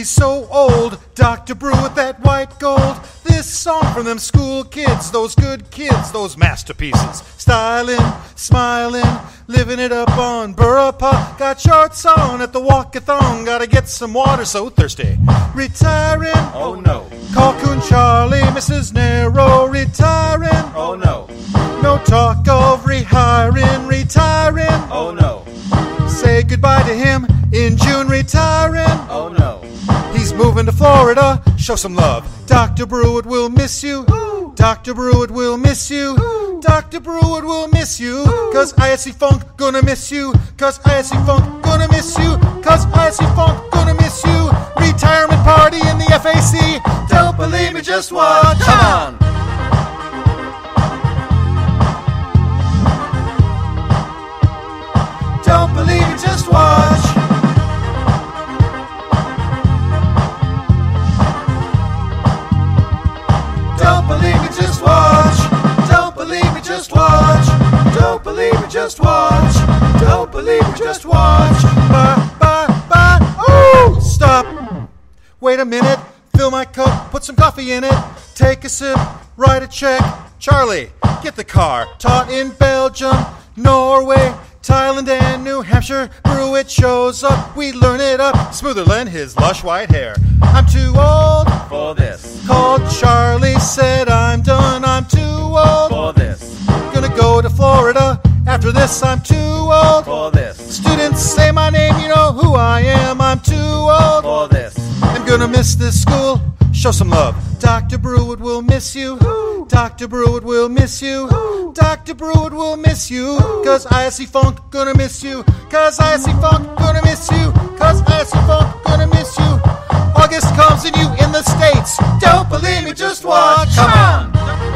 he's so old. Dr. Brewitt, that white gold. This song from them school kids, those good kids, those masterpieces. Styling, smiling, living it up on Burrapah. Got shorts on at the walkathon. Gotta get some water, so thirsty. Retiring, oh no. Call Coon Charlie, Mrs. Narrow. Retiring, Oh no. no talk of rehiring. Retiring, Oh no. say goodbye to him in June. Retiring, Oh no. he's moving to Florida. Show some love. Dr. Brewitt will miss you. Dr. Brewitt will miss you. Dr. Brewitt will miss you. Cause ISE Funk gonna miss you. Cause ISE Funk gonna miss you. Cause ISE Funk gonna miss you. Retirement party in the FAC. Don't believe me, just watch. Come on. Don't believe me, just watch. Don't believe me, just watch. Don't believe me, just watch. Don't believe me, just watch. Don't believe me, just watch. Ooh, stop. Wait a minute. Fill my cup. Put some coffee in it. Take a sip. Write a check. Charlie, get the car. Taught in Belgium, Norway, Thailand and New Hampshire. Brewitt shows up. We learn it up. Smoother than his lush white hair. I'm too old For this. Called Charlie, said I'm done. I'm too old. For this. Gonna go to Florida. After this, I'm too old. For this. Students say my name, you know who I am. I'm too old. For this. I'm gonna miss this school. Show some love. Dr. Brewitt will miss you. Dr. Brewitt will miss you. Dr. Brewitt will miss you. Cause ISE Funk gonna miss you. Cause ISE Funk gonna miss you. Cause ISE Funk gonna miss you. August comes and you in the States. Don't believe me, just watch. Come on.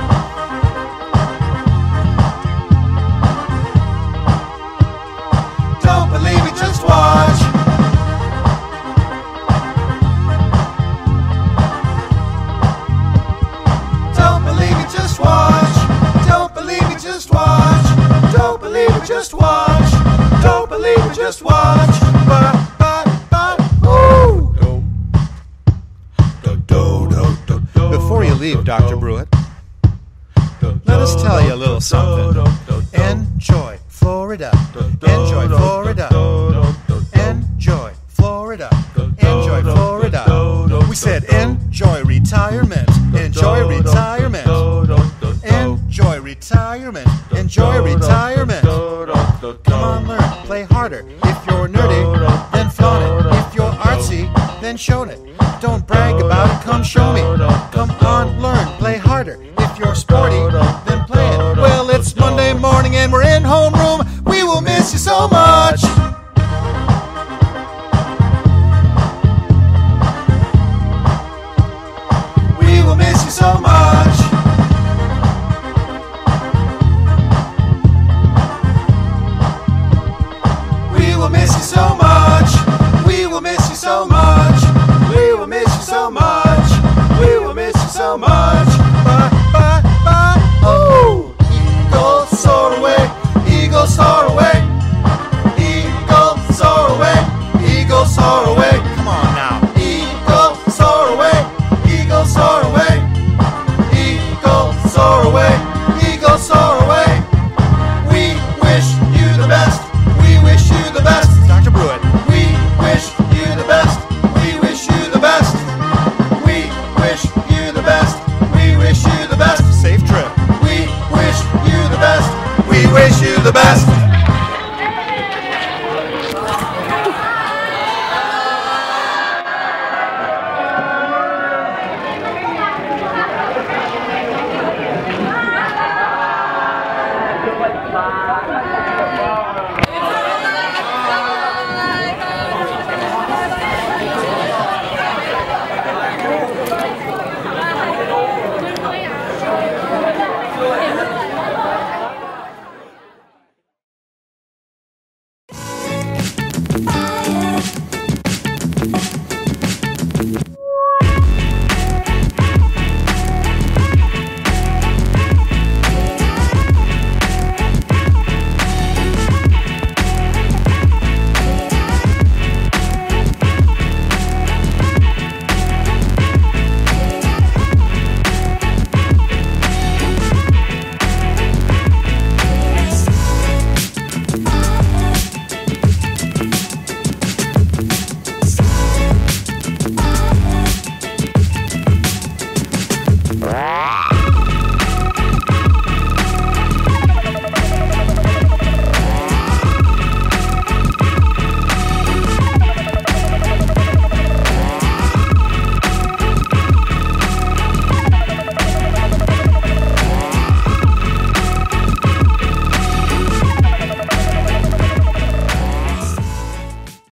Don't believe me, just watch. Don't believe me, just watch. Don't believe me, just watch. Don't believe me, just watch. Don't believe me, just watch. Ooh. Before you leave, Dr. Brewitt, let us tell you a little something. Enjoy Florida. Enjoy Florida. Enjoy Florida. Enjoy Florida. We said enjoy retirement. Enjoy retirement. Enjoy retirement. Enjoy retirement. Come on, learn. Play harder. If you're nerdy, then flaunt it. If you're artsy, then show it. Don't brag about it. Come show me. Come on, learn. Play harder. If you're sporty, then play it. Well, it's Monday morning and we're in homeroom. We will miss you so much. We will miss you so much. We will miss you so much. We will miss you so much. We will miss you so much. We will miss you so much. Bye, bye, bye. Ooh. Eagle soar away. Eagle soar away. Eagle soar away. Eagle soar away. Come on now. Eagle soar away. Eagle soar away. Eagle soar away. Eagle soar away. We wish you the best. We wish you the best. Dr. Brewitt. We wish you the best. We wish you the best. We wish you the best. We wish you the best. Safe trip. We wish you the best. We wish you the best. It's